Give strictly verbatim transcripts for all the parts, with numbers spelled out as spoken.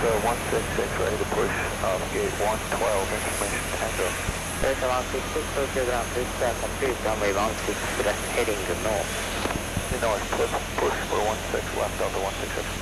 Delta one six six, ready to push off gate one twelve, information Tango. Delta one six six, Tokyo ground, this uh, complete runway one six left heading north. North, push, push for one six left, Delta one six six.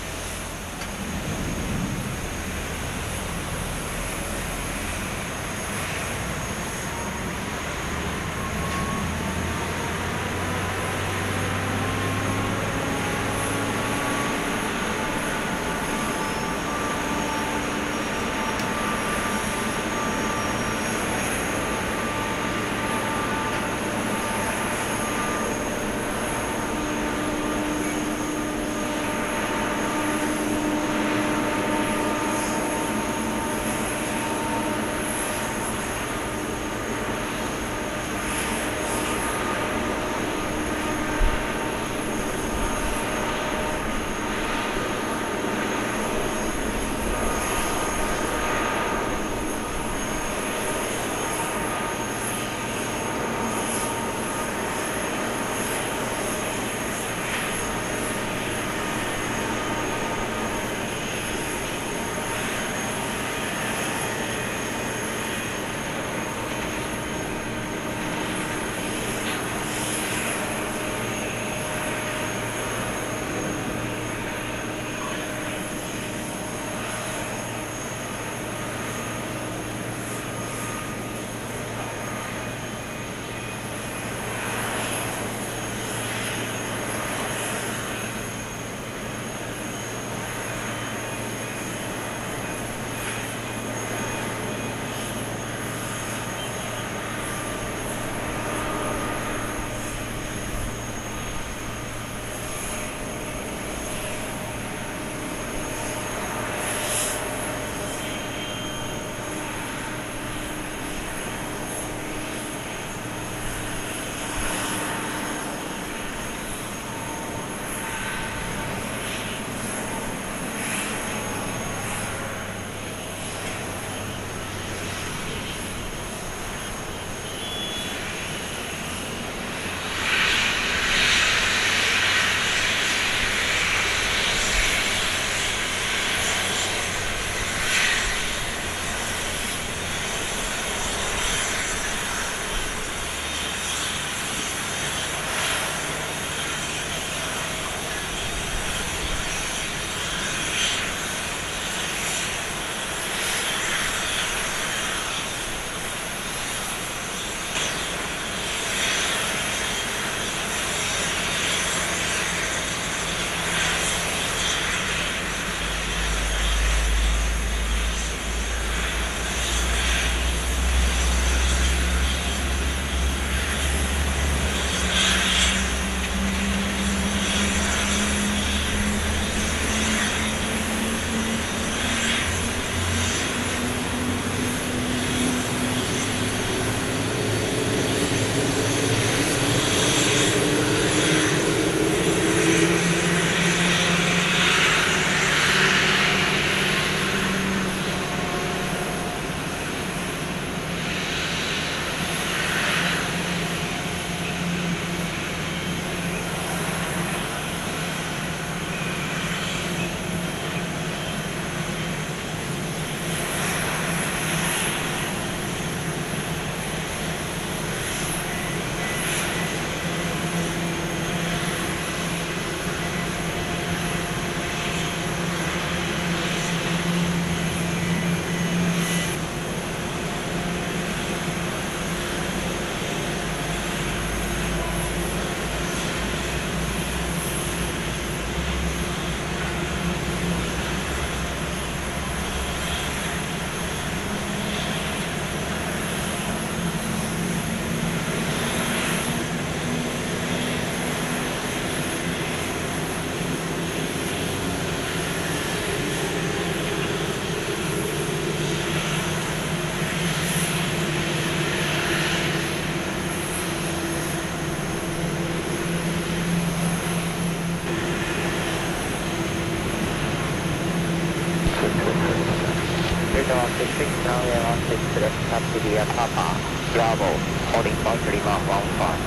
six six, now we are on six left, taxi via Papa, Bravo, holding point Lima one five.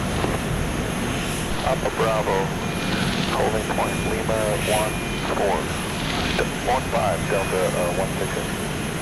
Papa Bravo, holding point Lima one four. one five, Delta uh, one six six.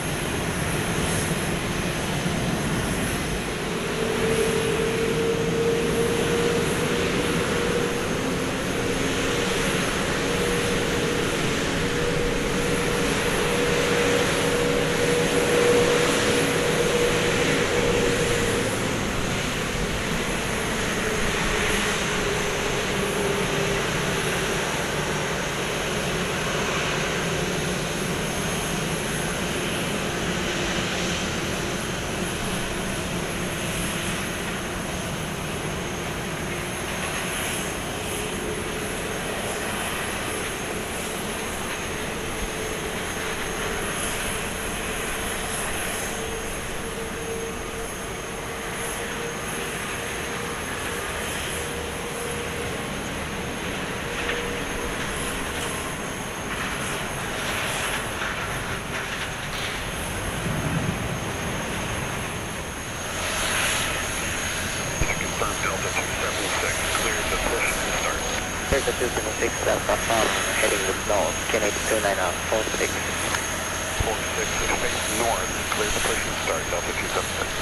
Delta two seven six, Delta from heading with north, Kennedy two nine four six. four six is face north, clear the push and start, Delta two seven six.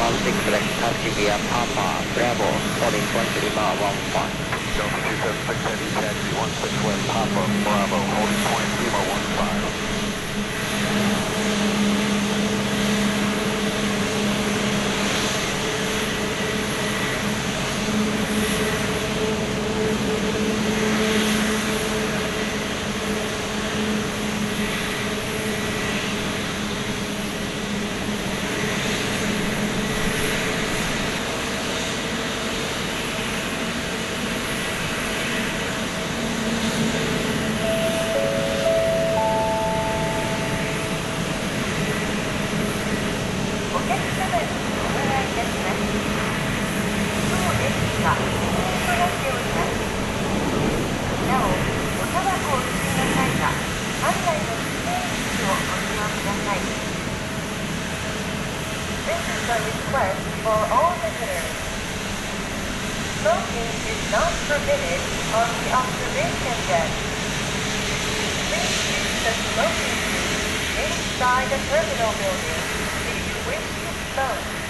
one six select taxi via Papa, Bravo, holding point Lima one five. Delta two seven six Heavy Taxi one six West Papa, Bravo, holding point Lima one five. Request for all visitors. Smoking is not permitted on the observation deck. Please use the smoking booth inside the terminal building if you wish to smoke.